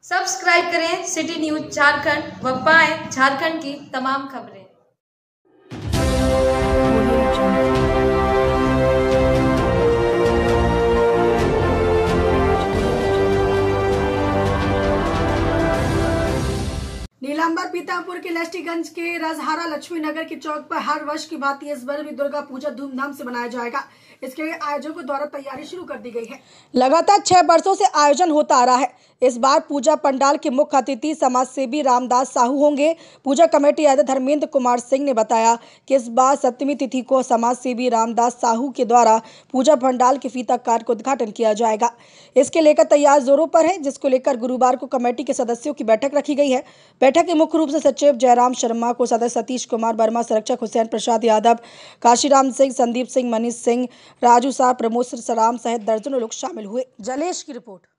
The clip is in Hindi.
सब्सक्राइब करें सिटी न्यूज झारखंड व पाएं झारखंड की तमाम खबरें। नीलांबर पीतापुर के लेस्टीगंज के राजहारा लक्ष्मी नगर के चौक पर हर वर्ष की भांति इस बार भी दुर्गा पूजा धूमधाम से मनाया जाएगा। इसके लिए आयोजकों द्वारा तैयारी शुरू कर दी गई है। लगातार 6 वर्षों से आयोजन होता आ रहा है। इस बार पूजा पंडाल के मुख्य अतिथि समाज सेवी रामदास साहू होंगे। पूजा कमेटी अध्यक्ष धर्मेंद्र कुमार सिंह ने बताया कि इस बार 7वीं तिथि को समाज सेवी रामदास साहू के द्वारा पूजा पंडाल के फीता काट का उद्घाटन किया जाएगा। इसके लेकर तैयार जोरों पर है, जिसको लेकर गुरुवार को कमेटी के सदस्यों की बैठक रखी गई है। बैठक के मुख्य रूप से सचिव जयराम शर्मा को सदस्य सतीश कुमार वर्मा, संरक्षक हुसैन प्रसाद यादव, काशीराम सिंह, संदीप सिंह, मनीष सिंह, राजू साह, प्रमोद सराम सहित दर्जनों लोग शामिल हुए। जलेश की रिपोर्ट।